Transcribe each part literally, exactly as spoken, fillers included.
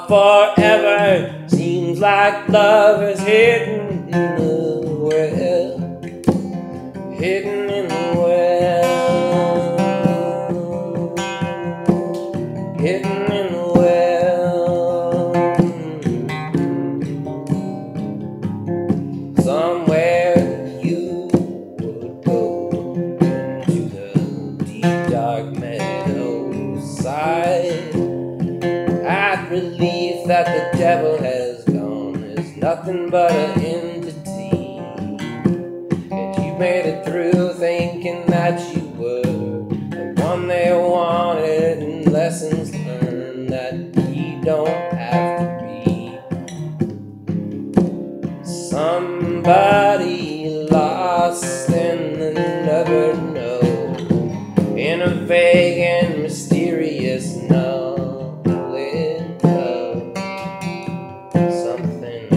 about forever. Seems like love is hidden in the well, hidden in the well, hidden in the well. Somewhere you would go into the deep dark meadowside. I'd relief that the devil has gone is nothing but an entity, and you made it through thinking that you were the one they wanted, and lessons learned that you don't have to be somebody lost and never know in a vague and mysterious knowledge of something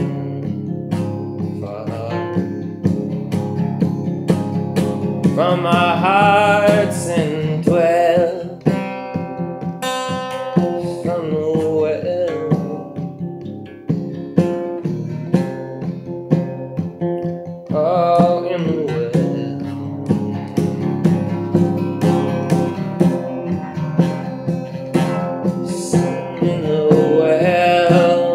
far from our hearts and dwell from the well, all in the well. In the well,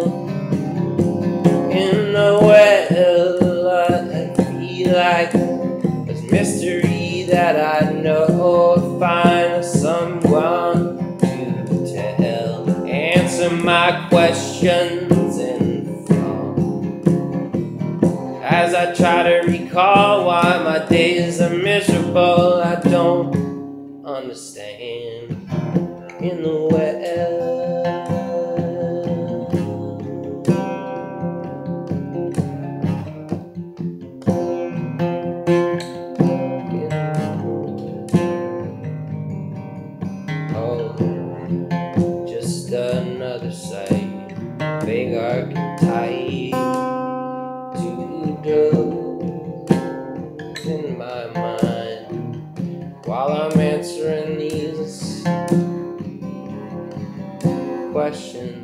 in the well, I feel like there's mystery that I know. Find someone to tell, answer my questions in full, as I try to recall why my days are miserable. I don't understand. In the well, oh, just another sight, vague archetype to doze in my mind while I'm answering these questions.